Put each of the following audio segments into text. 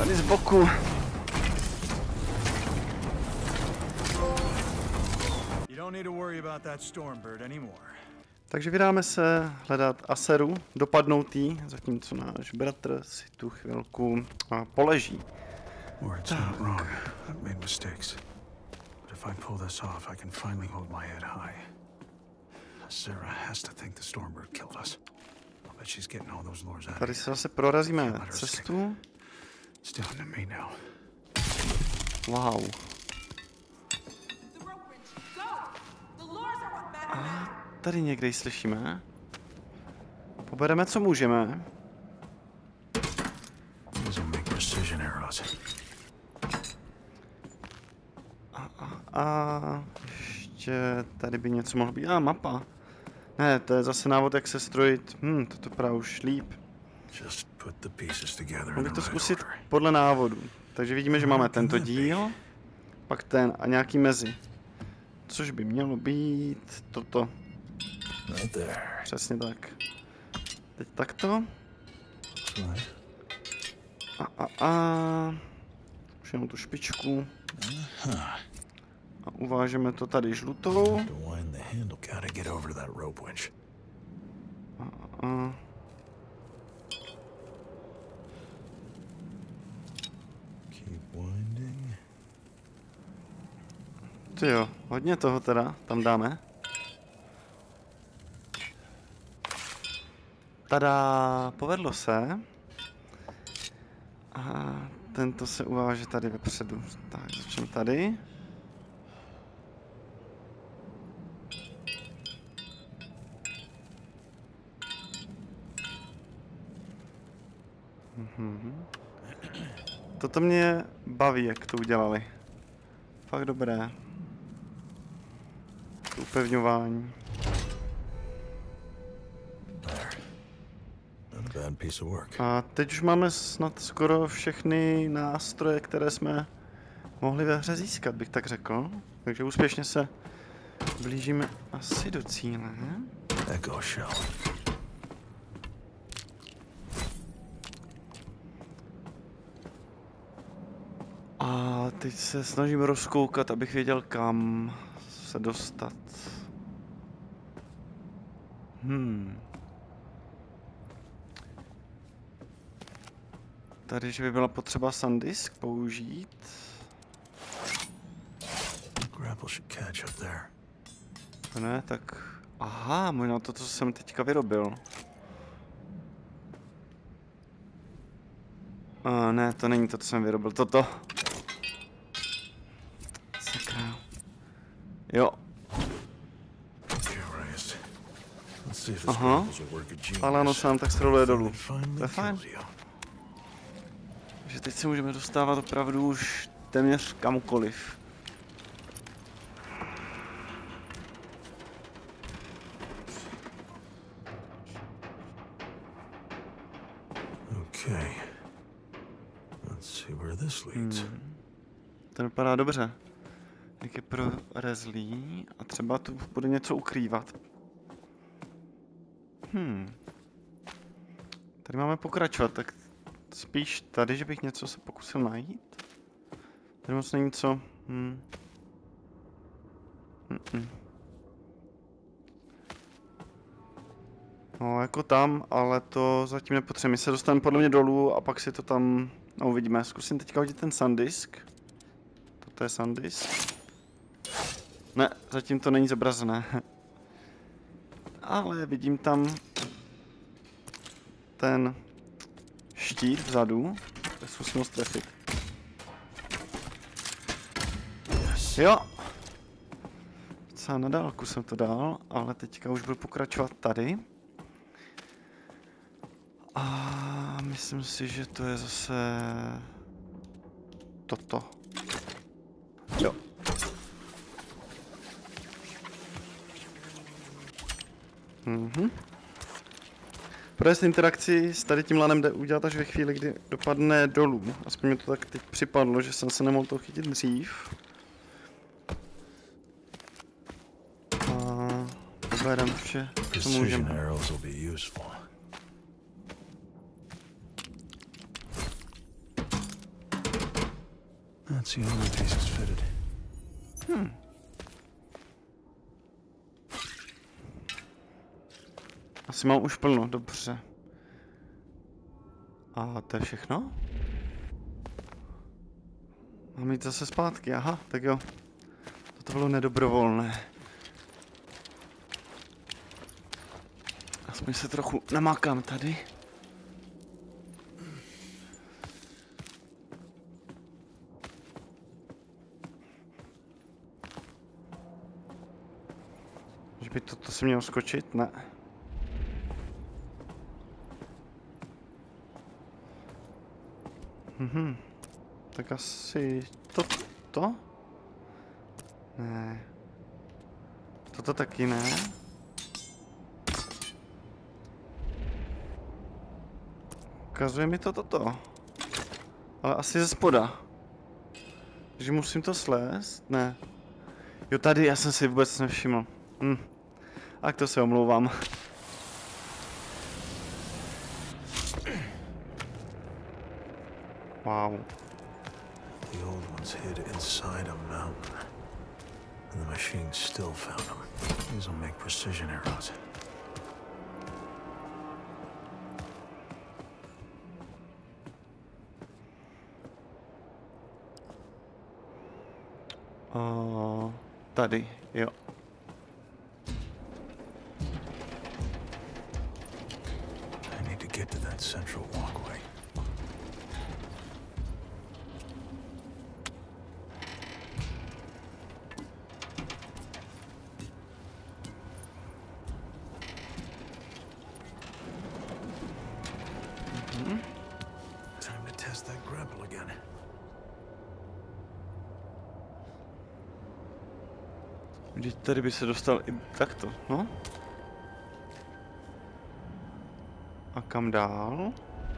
Tady z boku. Takže vydáme se hledat Aseru, dopadnout jí, zatímco náš bratr si tu chvilku poleží. Tak. Tady se zase prorazíme cestu. Wow. A tady někde ji slyšíme. Pobereme, co můžeme. A ještě tady by něco mohlo být. Mapa. Ne, to je zase návod, jak se strojit. To právě už líp. Můžu to zkusit podle návodu. Takže vidíme, že máme tento díl, pak ten a nějaký mezi. Což by mělo být toto. Přesně tak. Teď takto. Už jenom tu špičku. A uvážeme to tady žlutou. Ty jo, hodně toho teda tam dáme. Tada, povedlo se. A tento se uváže tady vepředu. Tak, začneme tady. Toto mě baví, jak to udělali. Fakt dobré. Upevňování. A teď už máme snad skoro všechny nástroje, které jsme mohli ve hře získat, bych tak řekl. Takže úspěšně se blížíme asi do cíle. A teď se snažím rozkoukat, abych věděl, kam se dostat. Tady, že by byla potřeba SanDisk použít. Ne, tak... Aha, možná to, co jsem teďka vyrobil. Ne, to není to, co jsem vyrobil. Toto. Sakra. Jo. Aha. Ale ano, se nám tak scrolluje dolů. To je fajn. Takže teď se můžeme dostávat opravdu už téměř kamkoliv. To vypadá dobře. Jak je prorezlý a třeba tu bude něco ukrývat. Tady máme pokračovat, tak spíš tady, že bych něco se pokusil najít. Tady moc není co. No, jako tam, ale to zatím nepotřebujeme. My se dostaneme podle mě dolů a pak si to tam uvidíme. Zkusím teďka hodit ten SanDisk. Toto je SanDisk. Ne, zatím to není zobrazené. Ale vidím tam ten štít vzadu. Tak zkusím ho strefit. Jo! Docela na dálku jsem to dal, ale teďka už budu pokračovat tady. A myslím si, že to je zase toto. Jo. Projezd interakci s tady tím lanem jde udělat až ve chvíli, kdy dopadne dolů. Aspoň mi to tak teď připadlo, že jsem se nemohl to chytit dřív. A poberem vše, co můžeme. Let's see how the piece is fitted. Asi mám už plno, dobře. A to je všechno? Mám jít zase zpátky, aha, tak jo. Toto bylo nedobrovolné. Aspoň se trochu namákám tady. Že by toto se mělo skočit? Ne. Tak asi to? Ne. Toto taky ne. Ukazuje mi to toto. Ale asi ze spoda. Takže musím to slést? Ne. Jo, tady já jsem si vůbec nevšiml. Tak to se omlouvám. Wow. The old ones hid inside a mountain. And the machine still found them. These will make precision arrows. Tady, jo. I need to get to that central walkway. Time to test that grapple again. Vždyť tady by se dostal i takto, no? A kam dál?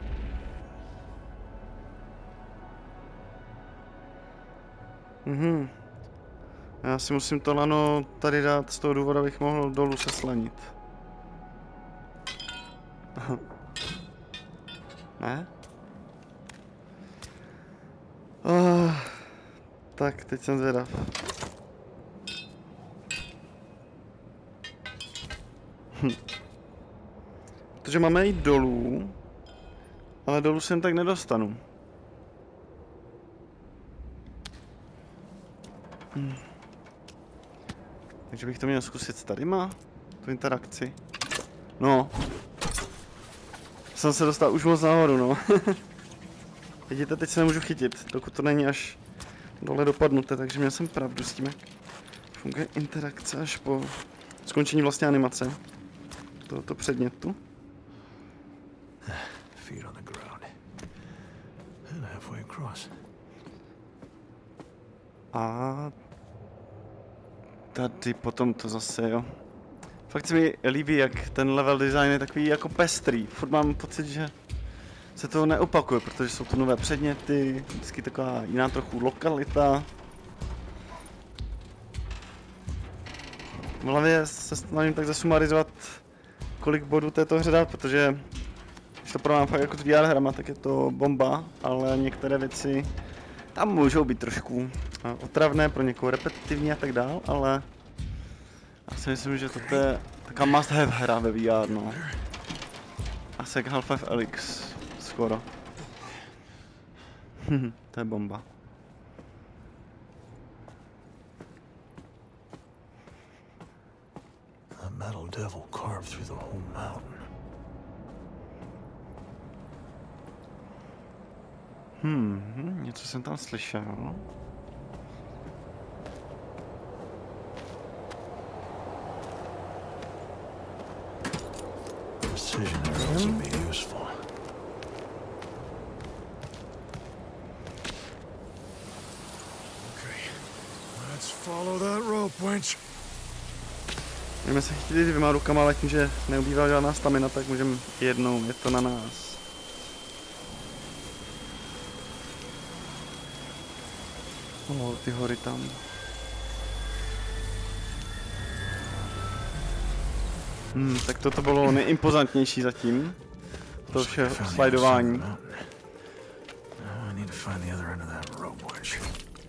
Já si musím to lano tady dát z toho důvodu, abych mohl dolů se slanit. Ne? Tak, teď jsem zvědav. Protože máme jít dolů, ale dolů se jen tak nedostanu. Takže bych to měl zkusit s tadyma, tu interakci. No. Jsem se dostal už moc nahoru, no. Vidíte, teď se nemůžu chytit, dokud to není až dole dopadnuté, takže měl jsem pravdu s tím, jak funguje interakce až po skončení vlastně animace tohoto předmětu. Feet on the ground. And halfway across. A tady potom to zase, jo. Fakt se mi líbí, jak ten level design je takový jako pestrý. Furt mám pocit, že se to neopakuje, protože jsou to nové předměty, vždycky taková jiná trochu lokalita. V hlavě se snažím tak zasumarizovat, kolik bodů této hře dát, protože když to porovnám fakt jako s VR hrama, tak je to bomba, ale některé věci tam můžou být trošku otravné, pro někoho repetitivní a tak dál, ale já si myslím, že toto je taková must have hra ve VR, no. Asi jak Half-Life Alyx, skoro. To je bomba. A metal devil carved through the whole mountain. Něco jsem tam slyšel. Precision arrows would be useful. Okay, let's follow that rope, wench. Můžeme se chytit dvěma rukama, ale tím, že neubývá žádná stamina, tak můžeme jednou, je to na nás. Ty hory tam. Tak toto bylo nejimpozantnější zatím. To vše slajdování.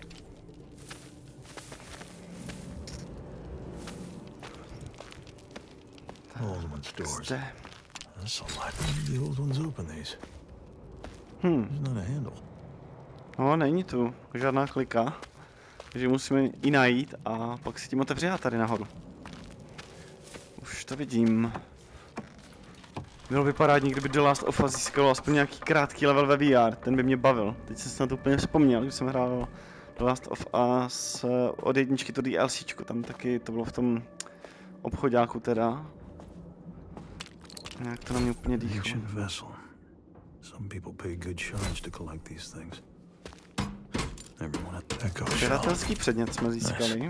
Old one's doors. Zde. That's a lot. When did the old ones open these? There's not a handle. No, není tu žádná klika. Takže musíme ji najít a pak si tím otevřít tady nahoru. Už to vidím. Bylo by parádní, kdyby The Last of Us získalo aspoň nějaký krátký level ve VR, ten by mě bavil. Teď jsem se na to úplně vzpomněl, když jsem hrál The Last of Us od jedničky to DLCčko, tam taky to bylo v tom obchodáku teda. Nějak to na mě úplně dýchlo. Žadatelský předmět jsme získali.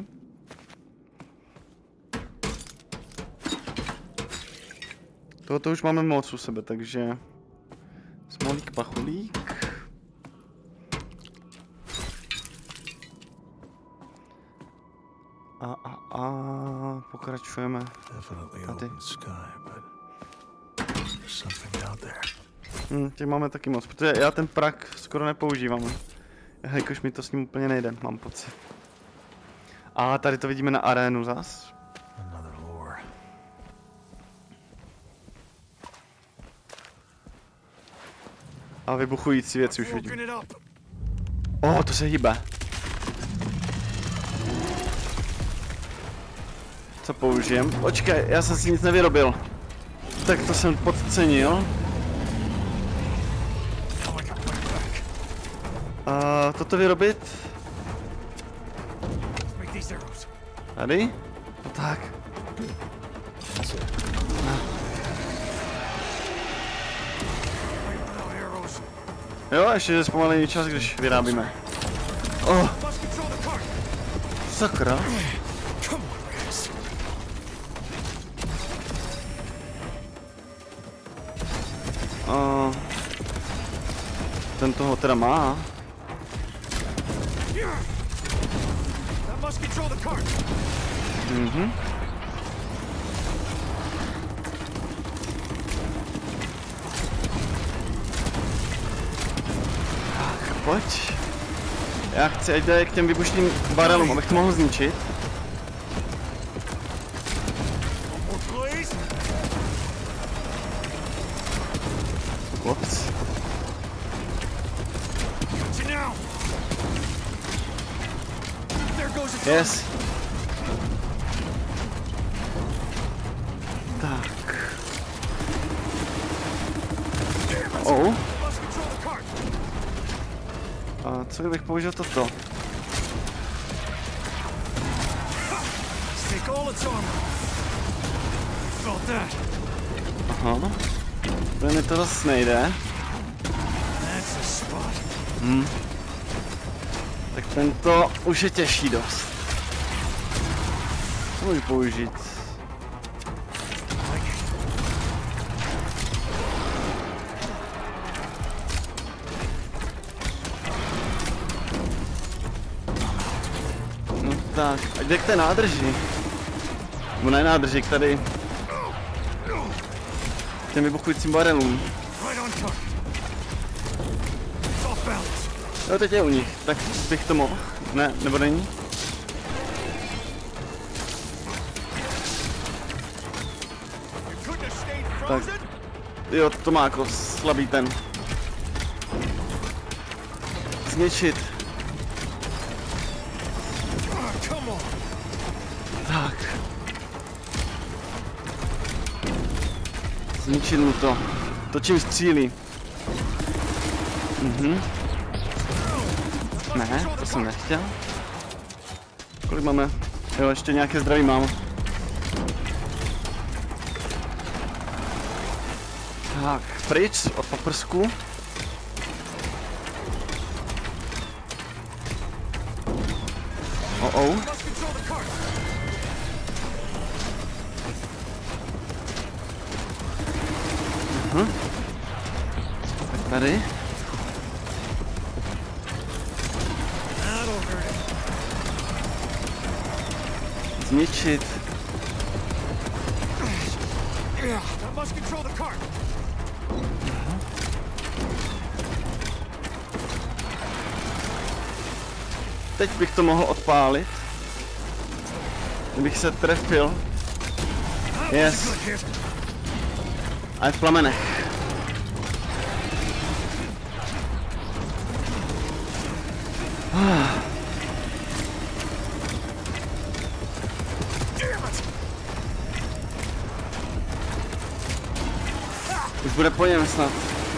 Tohoto už máme moc u sebe, takže smolík, pacholík. A pokračujeme tady. Těch máme taky moc, protože já ten prak skoro nepoužívám. Jakož mi to s ním úplně nejde, mám pocit. A tady to vidíme na arénu zas. A vybuchující věci už vidím. To se hýbe. Co použijem? Počkej, já jsem si nic nevyrobil. Tak to jsem podcenil. Toto vyrobit? Tady? No tak. Jo, ještě je zpomalený čas, když vyrábíme. Sakra. Ten toho teda má. Tak, pojď. Já chci, ať jde k těm vybušným barelům, abych to mohl zničit. Ups. Yes. Tak. A co kdybych použil toto? Aha. To mi to zase nejde. Tak tento už je těžší dost. Co můžu použít? No tak, a jde k té nádrži. Nebo ne nádrži, k tady. K těm vybuchujícím barelům. Jo, teď je u nich, tak bych to mohl. Ne, nebo není? Tak, jo, to má jako slabý ten. Zničit. Tak. Zničit mu to. To čím střílí. Ne, to jsem nechtěl. Kolik máme? Jo, ještě nějaké zdraví mám. Tak, pryč od paprsku. Tak tady. Zničit. Teď bych to mohl odpálit. Kdybych se trefil. Yes. A je v plamenech. Už bude po něm snad.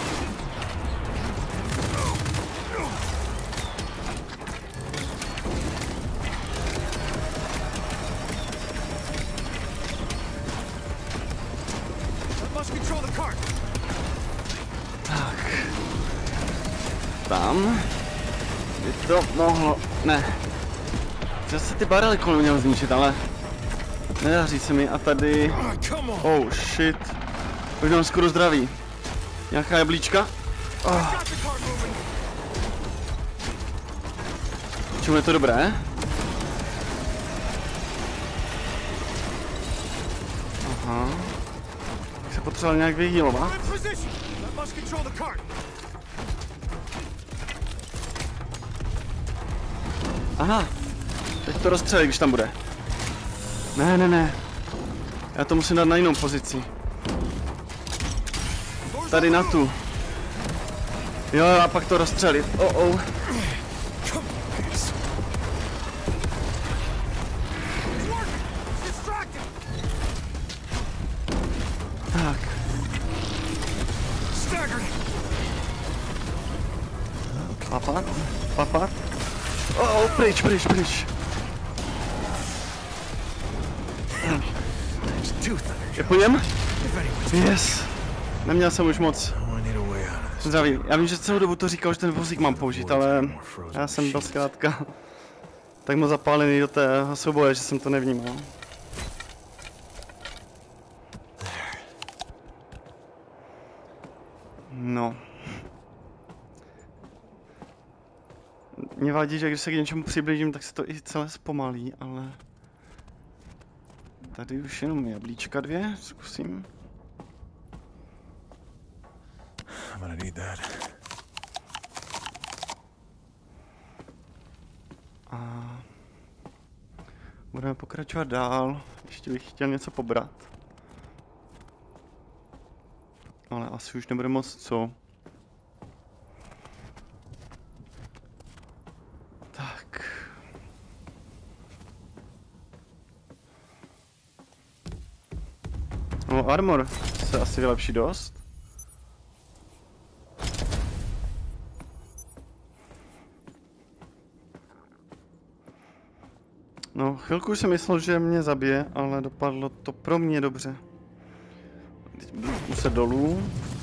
Tak. Tam. By to mohlo... Ne. Že se ty barely kolem měl zničit, ale... Nedaří se mi a tady... Oh shit. Už mám skoro zdraví. Nějaká jablíčka? Oh. Čemu je to dobré? Aha. Tak se potřeboval nějak vyhýlovat. Aha. Teď to rozstřelí, když tam bude. Ne, ne, ne. Já to musím dát na jinou pozici. Tady na tu. Jo, a pak to rozstřelit. Oh. Tak. Papat. Oh, pryč. Je po něm? Yes. Neměl jsem už moc. Zdraví. Já vím, že celou dobu to říkal, že ten vozík mám použít, ale já jsem byl zkrátka tak moc zapálený do tého souboje, že jsem to nevnímal. No. Mě vadí, že když se k něčemu přiblížím, tak se to i celé zpomalí, ale... Tady už jenom jablíčka 2, zkusím. I'm gonna need that. A budeme pokračovat dál. Ještě bych chtěl něco pobrat. Ale asi už nebude moc co. Tak. No, armor se asi vylepší dost. No, chvilku jsem myslel, že mě zabije, ale dopadlo to pro mě dobře. Teď budu muset dolů.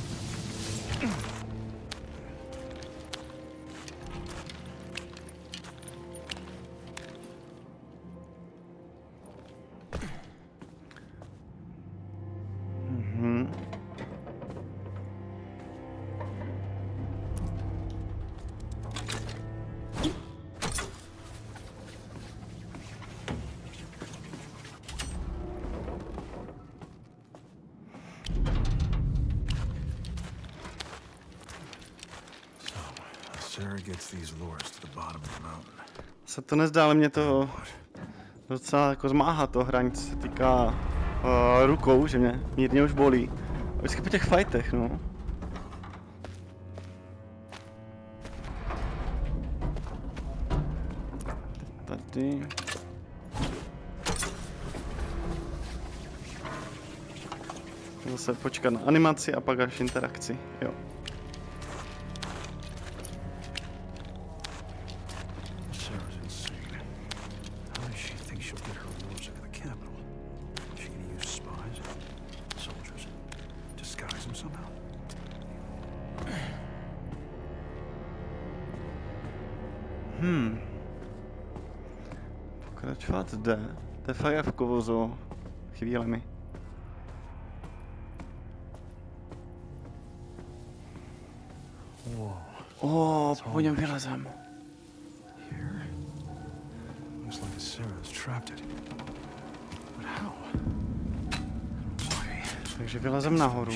Se to nezdá, ale mě to docela jako zmáhá to hraní, co se týká rukou, že mě mírně už bolí. Vždycky po těch fightech, no. Tady. Zase počkat na animaci a pak až interakci, jo. Pokračovat jde. To je fakt jak v kovozu chvílemi. Po něm vylezem. Takže vylezem nahoru.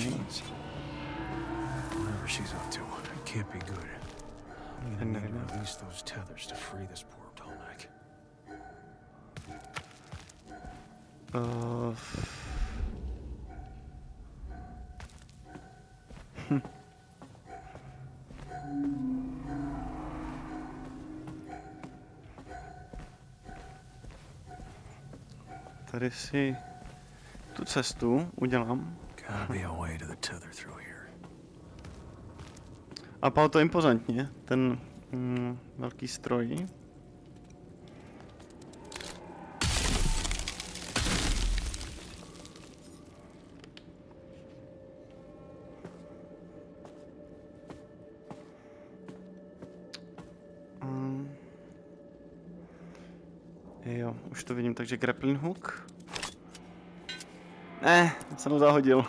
Tady si tu cestu udělám. A pál to impozantně, ten velký stroj. Jo, už to vidím, takže grappling hook. Ne, jsem ho zahodil.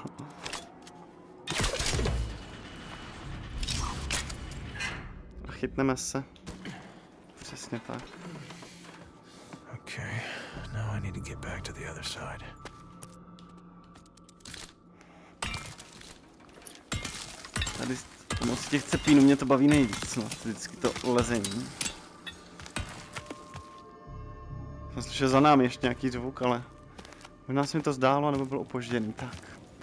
A chytneme se. Přesně tak. Okay, now I need to get back to the other side. Tady moc těch cepínů mě to baví nejvíc, no, vždycky to lezení. Jsem slyšel za námi ještě nějaký zvuk, ale možná se mi to zdálo, nebo byl opožděný, tak.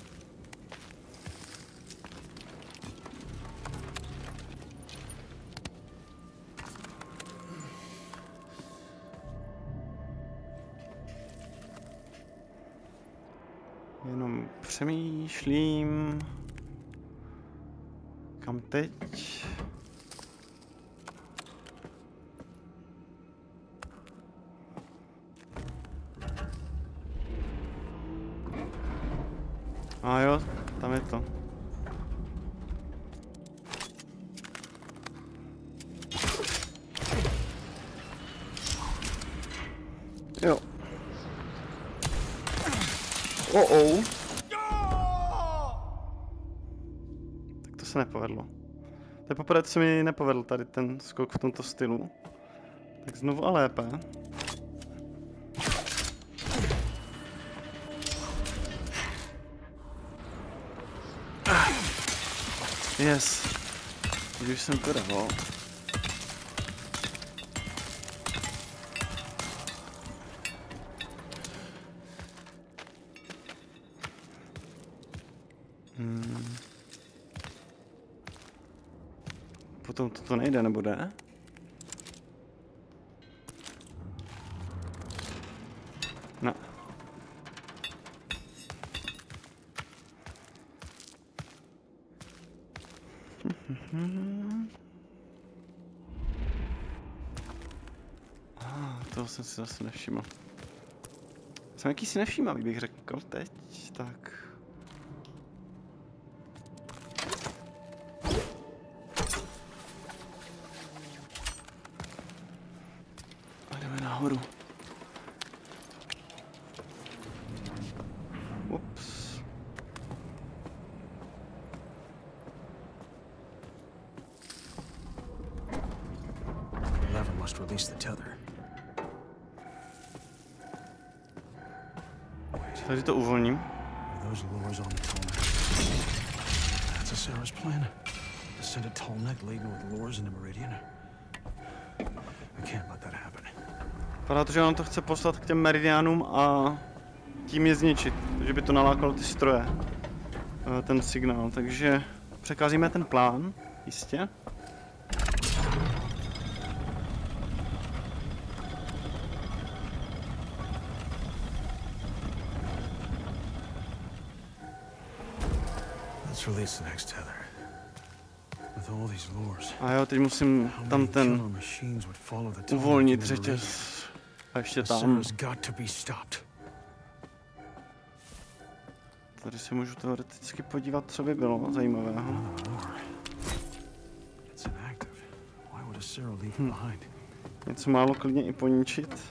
Jenom přemýšlím, kam teď. A jo, tam je to. Jo. Oh. Tak to se nepovedlo. To je poprvé, co se mi nepovedl tady ten skok v tomto stylu. Tak znovu a lépe. Yes. Když jsem to dával. Potom toto nejde, nebo jde? No. Toho jsem si zase nevšiml. Jsem jakýsi nevšímavý, bych řekl teď, tak. A jdeme nahoru. Ups. Lever must release the tether. Tady to uvolním. Those lures on the Tolmec. That's Sarah's plan. To send a Tolmec laden with lures in the Meridian. I can't let that happen. Vypadá to, že on to chce poslat k těm Meridianům a tím je zničit, že by to nalákalo ty stroje, ten signál, takže překazíme ten plán, jistě. Release the next tether. With all these lures. A jo, teď musím tam ten uvolnit řetěz. A ještě tam. Tady se můžu teoreticky podívat, co by bylo zajímavého. Něco málo klidně i poničit.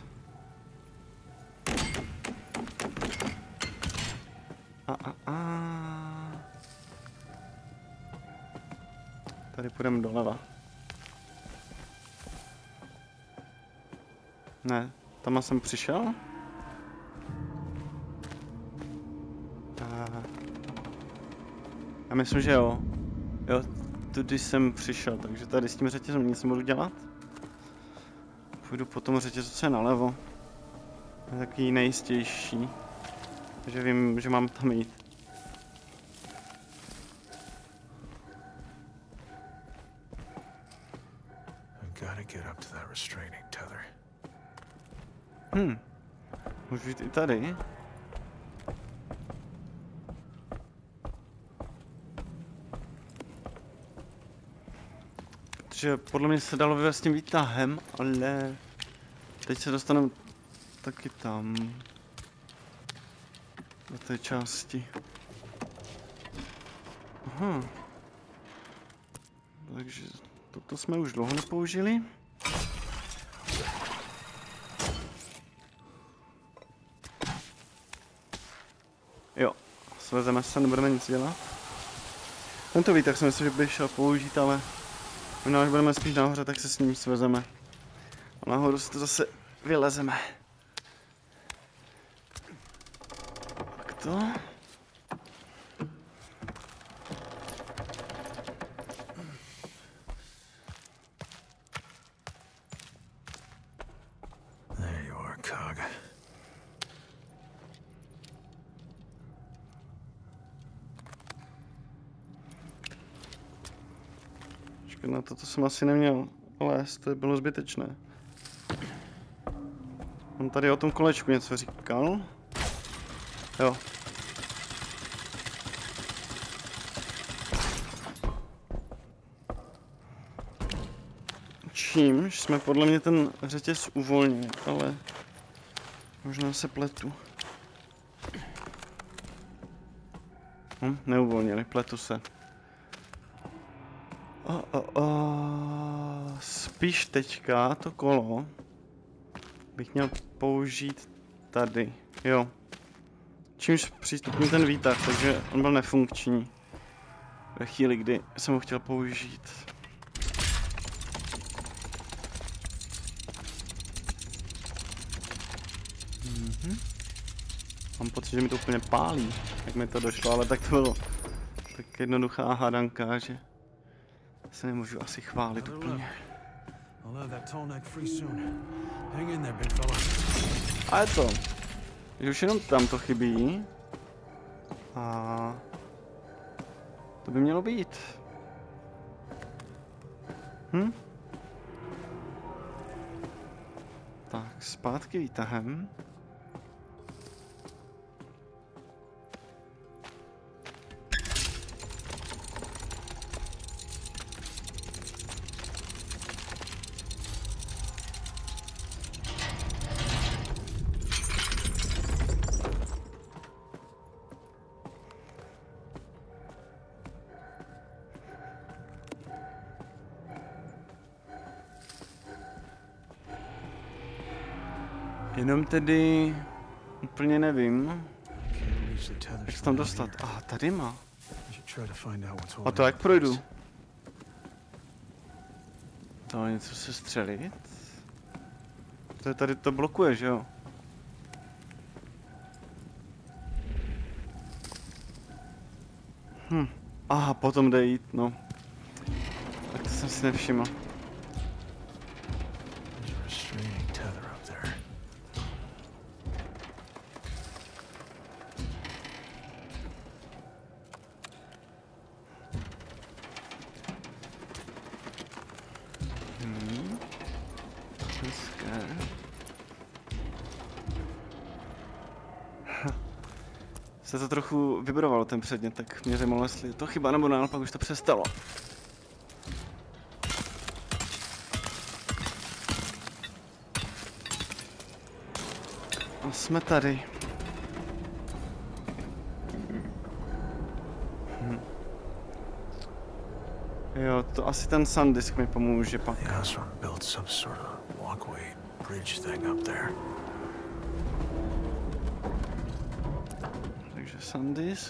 Tady půjdeme doleva. Ne, tam jsem přišel. Já myslím, že jo. Jo, tudy jsem přišel, takže tady s tím řetězem nic nebudu dělat. Půjdu po tom řetězu, co je nalevo. Je takový nejistější. Takže vím, že mám tam jít. Gotta get up to that restraining tether. Můžu jít i tady. Protože podle mě se dalo vyvést s tím výtahem, ale teď se dostaneme taky tam. Do té části. Aha. Takže toto jsme už dlouho nepoužili. Jo, svezeme se, nebudeme nic dělat. Tento výtah si myslím, že bych šel použít, ale možná, až budeme spíš nahoře, tak se s ním svezeme. A nahoru si to zase vylezeme. Tak to. There you are, Cog. Na to jsem asi neměl lézt, to bylo zbytečné. On tady o tom kolečku něco říkal. Jo. Čímž jsme podle mě ten řetěz uvolnili, ale možná se pletu. Neuvolnili, pletu se. Spíš teďka to kolo bych měl použít tady, jo. Čímž přístupný ten výtah, takže on byl nefunkční. Ve chvíli, kdy jsem ho chtěl použít. Mám pocit, že mi to úplně pálí, jak mi to došlo, ale tak to bylo tak jednoduchá hádanka, že se nemůžu asi chválit úplně. A je to. Že už jenom tam to chybí. A to by mělo být. Tak, zpátky výtahem. Jenom tedy úplně nevím, jak se tam dostat. Tady má. A to jak projdu? To něco se střelit? To je tady to blokuje, že jo? Aha, potom jde jít, no. Tak to jsem si nevšiml. Se to trochu vibrovalo ten předmět, tak mě zajímalo, jestli je to chyba nebo naopak už to přestalo. A jsme tady. Jo, to asi ten SanDisk mi pomůže pak. Takže SanDisk.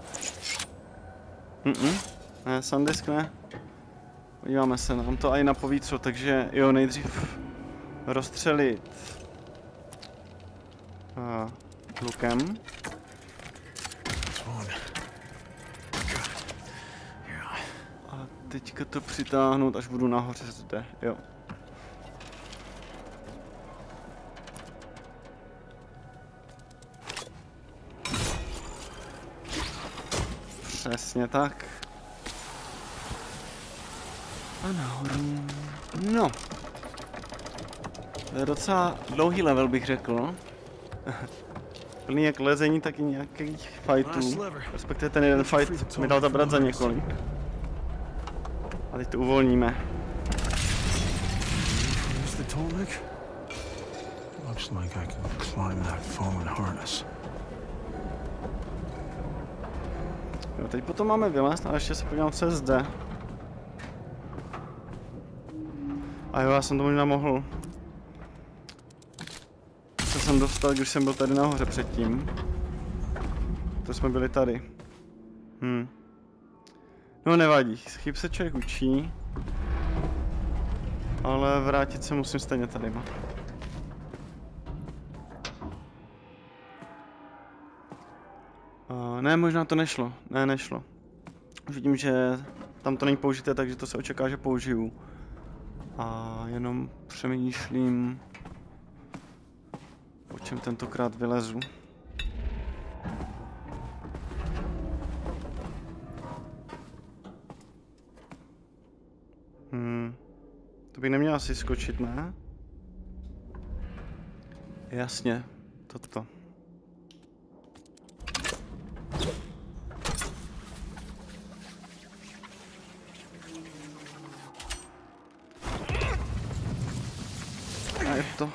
Ne, SanDisk ne. Podíváme se, nám to i na povítřu, takže jo, nejdřív rozstřelit lukem. A teďka to přitáhnout, až budu nahoře zde, jo. Přesně tak. A nahoru. No. To je docela dlouhý level, bych řekl. Plný jak lezení, tak i nějakých fightů. Respektive ten jeden fight mi dal zabrat za několik. A teď to uvolníme. Looks like I can climb that fallen harness. Jo, teď potom máme vylézt, ale ještě se podívám, co je zde. A jo, já jsem to možná mohl. Co jsem dostal, když jsem byl tady nahoře předtím. To jsme byli tady. No nevadí, chyb se člověk učí. Ale vrátit se musím stejně tady. Ne, možná to nešlo. Ne, nešlo. Už vidím, že tam to není použité, takže to se očeká, že použiju. A jenom přemýšlím, o čem tentokrát vylezu. To bych neměl asi skočit, ne? Jasně, toto. A je to.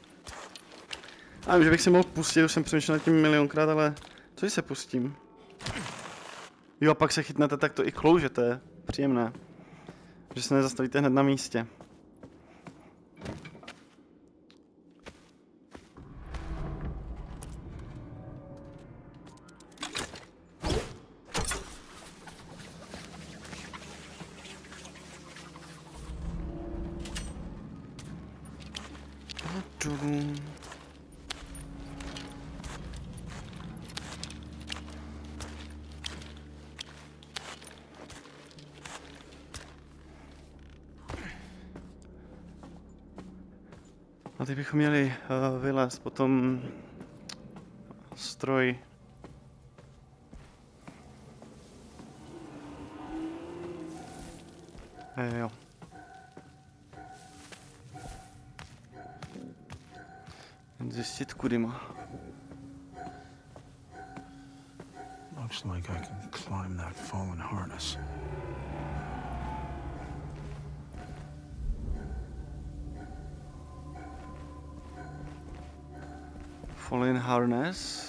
A vím, že bych se mohl pustit, už jsem přemýšlel nad tím milionkrát, ale co se pustím? Jo, a pak se chytnete, tak to i klouže, to je příjemné. Že se nezastavíte hned na místě. A teď bychom měli vylézt potom stroj. Jo. Jen zjistit, kudy má. Looks like I can climb that fallen harness. Fallen harness.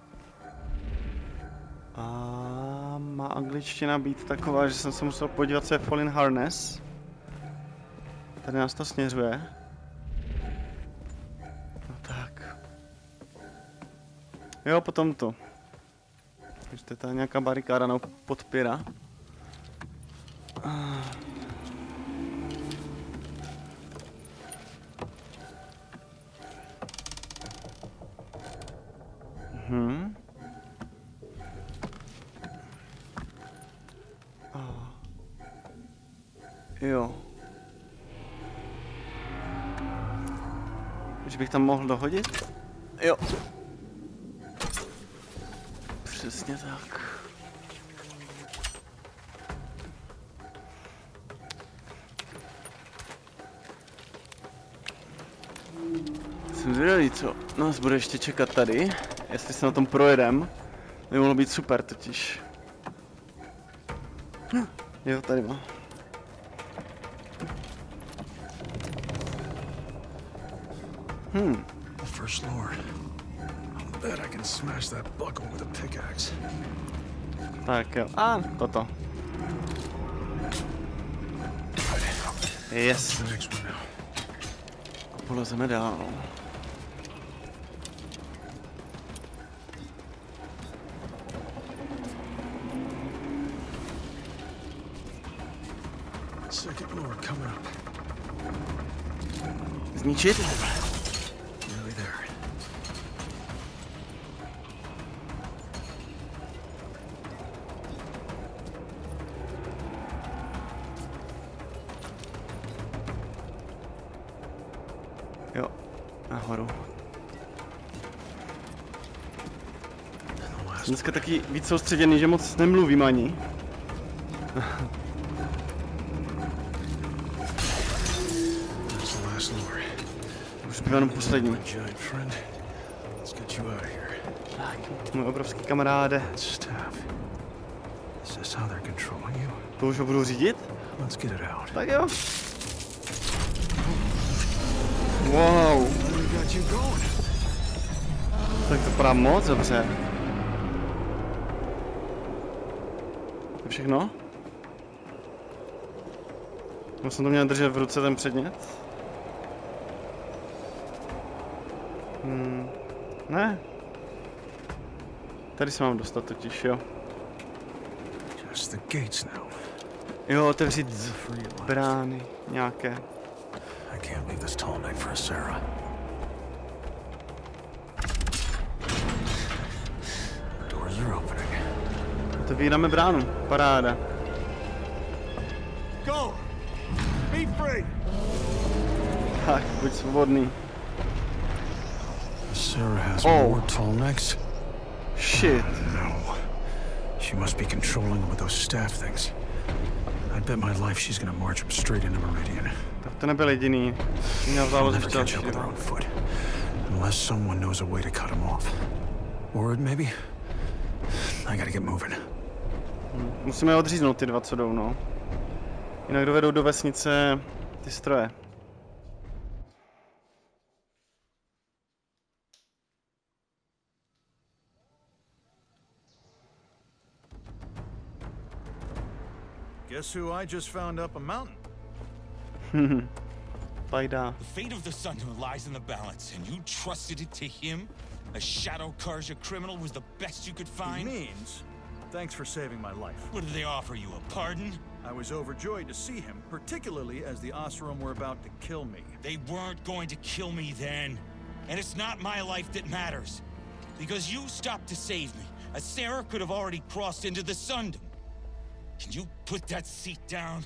A má angličtina být taková, že jsem se musel podívat, co je fallen harness. Tady nás to směřuje. No tak. Jo, potom to. Takže to je tady nějaká barikáda no, podpěra. Jo. Že bych tam mohl dohodit? Jo. Přesně tak. Jsem zvědavý, co nás bude ještě čekat tady. Jestli se na tom projedem, by mohlo být super totiž. Jo, tady má. The first floor. I'll bet I can smash that buckle with a pickaxe. Tak jo. A toto. Yes. Polezeme dál. Second floor coming up. Zničit? Nearly there. Jo, nahoru. Dneska taky víc soustředěný, že moc nemluvím ani. jenom poslední. Giant friend. Let's get you out of here. Můj obrovský kamaráde. Staff. Is this how they're controlling you? To už ho budu řídit? Let's get it out. Tak jo. Wow. We got you going. Tak to vypadá moc dobře. To je všechno? Já jsem to měl držet v ruce ten předmět. Ne. Tady se mám dostat totiž, jo. Just the gates now. Jo, otevřít brány nějaké. I can't leave this tall night for Sarah. Doors are opening. Otevíráme bránu. Paráda. Go! Be free! Tak, buď svobodný. Sarah has Oh. more tall necks. Shit. No. She must be controlling them with those staff things. I bet my life she's gonna march them straight into Meridian. Tak to nebyl jediný. Měl v I'll záloze never catch up with her on foot. Unless someone knows a way to cut him off. Or maybe... I gotta get moving. Musíme odříznout ty dva, co jdou, no. Jinak dovedou do vesnice ty stroje. Guess who I just found up a mountain? Pajda. The fate of the Sundom lies in the balance, and you trusted it to him? A Shadow Karja criminal was the best you could It find? means, thanks for saving my life. What did they offer you, a pardon? I was overjoyed to see him, particularly as the Oseram were about to kill me. They weren't going to kill me then. And it's not my life that matters. Because you stopped to save me. As Sarah could have already crossed into the Sundom. Can you put that seat down?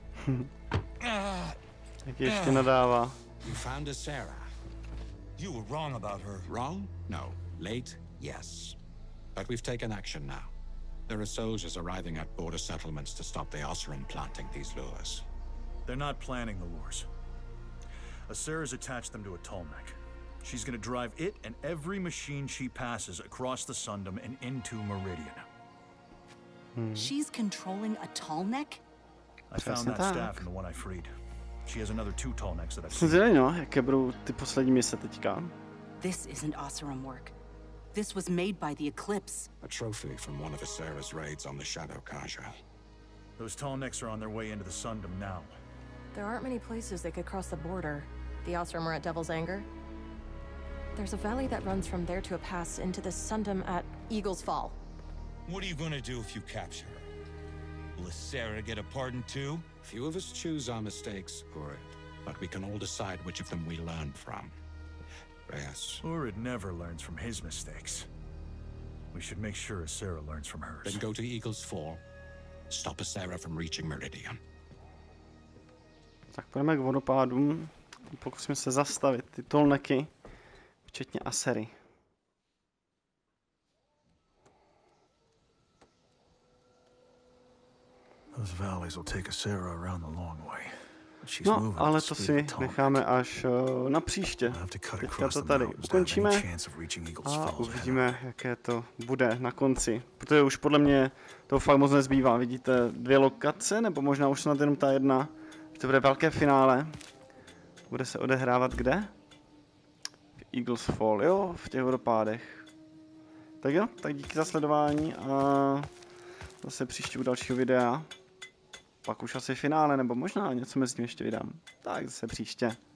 Jak ještě nadává. You found a Sarah. You were wrong about her. Wrong? No. Late? Yes. But we've taken action now. There are soldiers arriving at border settlements to stop the Oseram planting these lures. They're not planning the lures. Asera's attached them to a Tolmec. She's gonna drive it and every machine she passes across the Sundom and into Meridian. She's controlling a Tallneck? I found Přesně that tak. staff in the one I freed. She has another 2 Tolnecs that I've Jsem seen. zvědavý, no, jaké budou ty poslední mise teďka. This isn't Oseram work. This was made by the Eclipse. A trophy from one of Asera's raids on the Shadow Karja. Those Tolnecs are on their way into the Sundom now. There aren't many places they could cross the border. The Oseram are at Devil's Anger. There's a valley that runs from there to a pass into the Sundom at Eagle's Fall. What are you gonna do if you capture her? Will Sarah get a pardon too? Few of us choose our mistakes, Urid, but we can all decide which of them we learn from. Yes. Urid never learns from his mistakes. We should make sure Asera learns from hers. Then go to Eagle's Fall. Stop Asera from reaching Meridian. Tak půjdeme k vodopádům. Pokusíme se zastavit ty Tolneky, včetně Asery. Those valleys will take Asera around the long way. But she's No, moving ale at the to speed si of Tolmec. necháme až na příště. We'll have to cut Teďka across to the tady mountains to have any ukončíme chance of reaching Eagle's a Falls. uvidíme, jaké to bude na konci. Protože už podle mě toho fakt moc nezbývá. Vidíte 2 lokace, nebo možná už snad jenom ta jedna. To bude velké finále. Bude se odehrávat kde? V Eagle's Fall, jo, v těch vodopádech. Tak jo, tak díky za sledování a zase příště u dalšího videa. Pak už asi finále, nebo možná něco mezi tím ještě vydám. Tak zase příště.